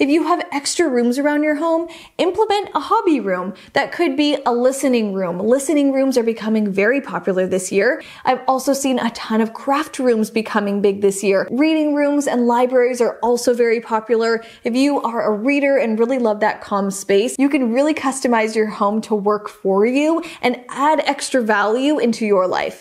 If you have extra rooms around your home, implement a hobby room. That could be a listening room. Listening rooms are becoming very popular this year. I've also seen a ton of craft rooms becoming big this year. Reading rooms and libraries are also very popular. If you are a reader and really love that calm space, you can really customize your home to work for you and add extra value into your life.